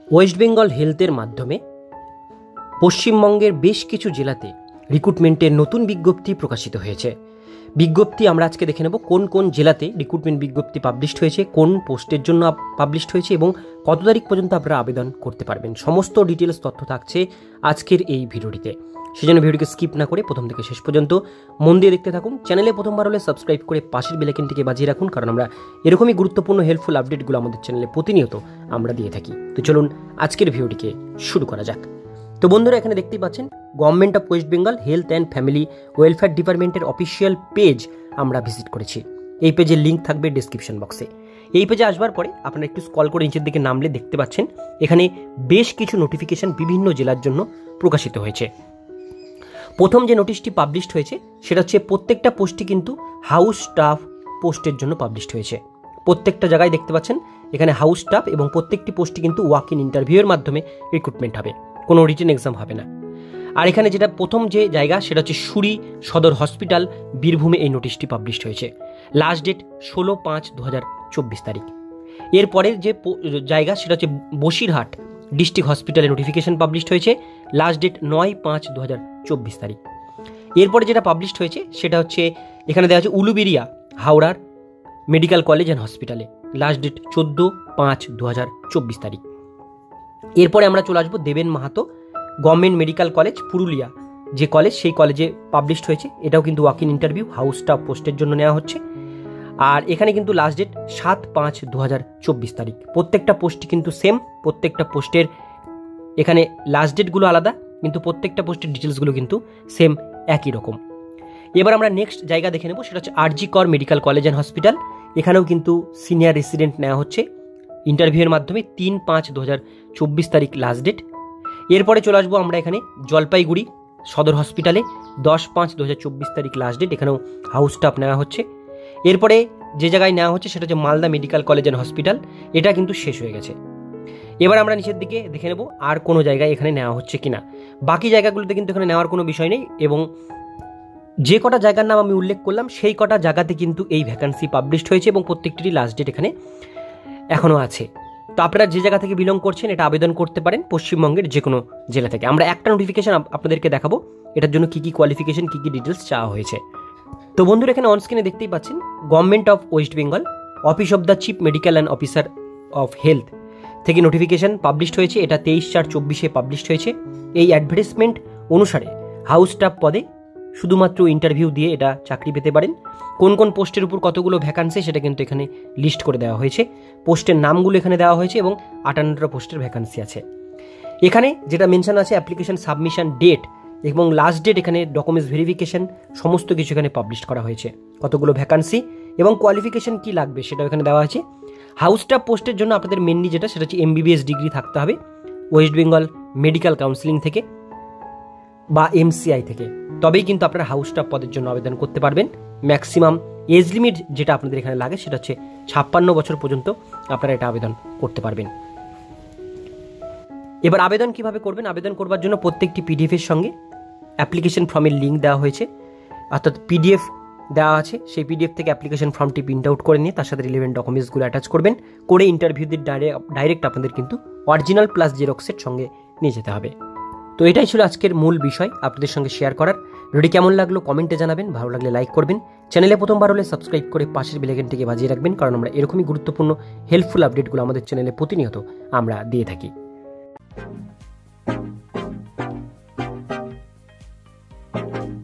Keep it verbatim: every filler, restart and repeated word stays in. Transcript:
West Bengal হেলথের মাধ্যমে পশ্চিমবঙ্গের বেশ কিছু জেলাতে রিক্রুটমেন্টের নতুন বিজ্ঞপ্তি প্রকাশিত হয়েছে। বিজ্ঞপ্তি আমরা আজকে দেখে নেব কোন কোন জেলাতে রিক্রুটমেন্ট বিজ্ঞপ্তি পাবলিশড হয়েছে, কোন পোস্টের জন্য পাবলিশড হয়েছে এবং কত তারিখ পর্যন্ত আপনারা আবেদন করতে পারবেন। সমস্ত ডিটেলস তথ্য থাকছে আজকের এই ভিডিওটিতে। সেজন্য ভিডিওকে স্কিপ না করে প্রথম থেকে শেষ পর্যন্ত মন দিয়ে দেখতে থাকুন। চ্যানেলে প্রথমবার হলে সাবস্ক্রাইব করে পাশের বেল আইকনটিকে বাজিয়ে রাখুন, কারণ আমরা এরকমই গুরুত্বপূর্ণ হেল্পফুল আপডেটগুলো আমাদের চ্যানেলে প্রতিনিয়ত আমরা দিয়ে থাকি। তো চলুন আজকের ভিডিওটিকে শুরু করা যাক। তো বন্ধুরা, এখানে দেখতেই পাচ্ছেন government of West Bengal health and family welfare ডিপার্টমেন্টের অফিসিয়াল পেজ আমরা ভিজিট করেছি। এই পেজের লিঙ্ক থাকবে ডেসক্রিপশন বক্সে। এই পেজে আসবার পরে আপনারা একটু স্ক্রল করে নিচের দিকে নামলে দেখতে পাচ্ছেন এখানে বেশ কিছু নোটিফিকেশন বিভিন্ন জেলার জন্য প্রকাশিত হয়েছে। প্রথম যে নোটিশটি পাবলিশড হয়েছে সেটা হচ্ছে প্রত্যেকটা পোস্টই কিন্তু হাউস স্টাফ পোস্টের জন্য পাবলিশড হয়েছে। প্রত্যেকটা জায়গায় দেখতে পাচ্ছেন এখানে হাউস স্টাফ এবং প্রত্যেকটি পোস্টই কিন্তু ওয়াক ইন ইন্টারভিউয়ের মাধ্যমে রিক্রুটমেন্ট হবে, কোনো রিটেন এক্সাম হবে না। আর এখানে যেটা প্রথম যে জায়গা সেটা হচ্ছে সুরি সদর হসপিটাল, বীরভূমে এই নোটিশটি পাবলিশড হয়েছে। লাস্ট ডেট ষোলো পাঁচ দু হাজার চব্বিশ তারিখ। এরপরের যে জায়গা সেটা হচ্ছে বসিরহাট ডিস্ট্রিক্ট হসপিটালে নোটিফিকেশন পাবলিশড হয়েছে। লাস্ট ডেট নয় পাঁচ দু হাজার চব্বিশ তারিখ। এরপরে যেটা পাবলিশড হয়েছে সেটা হচ্ছে এখানে দেওয়া আছে উলুবেরিয়া হাওড়ার মেডিকেল কলেজ অ্যান্ড হসপিটালে। লাস্ট ডেট চোদ্দো পাঁচ দু হাজার চব্বিশ তারিখ। এরপরে আমরা চলে আসবো Deben Mahato government medical college Purulia, যে কলেজ সেই কলেজে পাবলিশড হয়েছে। এটাও কিন্তু walk in interview house staff পোস্টের জন্য নেওয়া হচ্ছে। আর এখানে কিন্তু লাস্ট ডেট সাত পাঁচ দু হাজার চব্বিশ তারিখ। প্রত্যেকটা পোস্টই কিন্তু সেম, প্রত্যেকটা পোস্টের এখানে লাস্ট ডেটগুলো আলাদা, কিন্তু প্রত্যেকটা পোস্টের ডিটেলসগুলো কিন্তু সেম একই রকম। এবার আমরা নেক্সট জায়গা দেখে নেব, সেটা হচ্ছে আরজি কর মেডিকেল কলেজ অ্যান্ড হসপিটাল। এখানেও কিন্তু সিনিয়র রেসিডেন্ট নেওয়া হচ্ছে ইন্টারভিউয়ের মাধ্যমে। তিন পাঁচ দু হাজার চব্বিশ তারিখ লাস্ট ডেট। এরপরে চলে আসবো আমরা এখানে জলপাইগুড়ি সদর হসপিটালে, দশ পাঁচ দু হাজার চব্বিশ তারিখ লাস্ট ডেট। এখানেও হাউস স্টাফ নেওয়া হচ্ছে। এরপরে যে জায়গায় নেওয়া হচ্ছে সেটা হচ্ছে Malda medical college and hospital. এটা কিন্তু শেষ হয়ে গেছে। এবার আমরা নিচের দিকে দেখে নেব আর কোনো জায়গায় এখানে নেওয়া হচ্ছে কিনা। বাকি জায়গাগুলোতে কিন্তু এখানে নেওয়ার কোনো বিষয় নেই, এবং যে কটা জায়গার নাম আমি উল্লেখ করলাম সেই কটা জায়গাতে কিন্তু এই ভ্যাকান্সি পাবলিশড হয়েছে এবং প্রত্যেকটিরই লাস্ট ডেট এখানে এখনও আছে। তো আপনারা যে জায়গা থেকে বিলং করছেন এটা আবেদন করতে পারেন পশ্চিমবঙ্গের যে কোনো জেলা থেকে। আমরা একটা নোটিফিকেশন আপনাদেরকে দেখাবো এটার জন্য কী কী কোয়ালিফিকেশন কী কী ডিটেলস চাওয়া হয়েছে। তো বন্ধুরা, এখানে অনস্ক্রিনে দেখতেই পাচ্ছেন government of West Bengal office of the chief medical and officer of health থেকে নোটিফিকেশন পাবলিশড হয়েছে। এটা তেইশ চার চব্বিশে পাবলিশড হয়েছে। এই অ্যাডভার্টাইজমেন্ট অনুসারে হাউস স্টাফ পদে শুধুমাত্র ইন্টারভিউ দিয়ে এটা চাকরি পেতে পারেন। কোন কোন পোস্টের উপর কতগুলো ভ্যাকান্সি সেটা কিন্তু এখানে লিস্ট করে দেওয়া হয়েছে। পোস্টের নামগুলো এখানে দেওয়া হয়েছে এবং আটান্নটা পোস্টের ভ্যাকান্সি আছে। এখানে যেটা মেনশন আছে অ্যাপ্লিকেশন সাবমিশন ডেট এবং লাস্ট ডেট, এখানে ডকুমেন্টস ভেরিফিকেশন সমস্ত কিছু এখানে পাবলিশ করা হয়েছে। কতগুলো ভ্যাকান্সি এবং কোয়ালিফিকেশন কি লাগবে সেটাও এখানে দেওয়া আছে। হাউস স্টাফ পোস্টের জন্য আপনাদের মেনলি যেটা সেটা হচ্ছে এমবিবিএস ডিগ্রি থাকতে হবে ওয়েস্ট বেঙ্গল মেডিকেল কাউন্সিলিং থেকে বা এমসিআই থেকে, তবেই কিন্তু আপনারা হাউস স্টাফ পদের জন্য আবেদন করতে পারবেন। ম্যাক্সিমাম এজ লিমিট যেটা আপনাদের এখানে লাগে সেটা হচ্ছে ছাপ্পান্ন বছর পর্যন্ত আপনারা এটা আবেদন করতে পারবেন। এবার আবেদন কিভাবে করবেন? আবেদন করবার জন্য প্রত্যেকটি পিডিএফ এর সঙ্গে অ্যাপ্লিকেশন ফর্মের লিঙ্ক দেওয়া হয়েছে, অর্থাৎ পিডিএফ দেওয়া আছে। সেই পিডিএফ থেকে অ্যাপ্লিকেশন ফর্মটি প্রিন্ট আউট করে নিয়ে তার সাথে রিলেভেন্ট ডকুমেন্টসগুলো অ্যাটাচ করবেন। করে ইন্টারভিউদের ডাইরেক্ট আপনাদের কিন্তু অরিজিনাল প্লাস জেরক্সের সঙ্গে নিয়ে যেতে হবে। তো এটাই ছিল আজকের মূল বিষয় আপনাদের সঙ্গে শেয়ার করার। ভিডিওটি কেমন লাগলো কমেন্টে জানাবেন, ভালো লাগলে লাইক করবেন, চ্যানেলে প্রথমবার হলে সাবস্ক্রাইব করে পাশের বেল আইকনটিকে বাজিয়ে রাখবেন, কারণ আমরা এরকমই গুরুত্বপূর্ণ হেল্পফুল আপডেটগুলো আমাদের চ্যানেলে প্রতিনিয়ত আমরা দিয়ে থাকি। Thank you.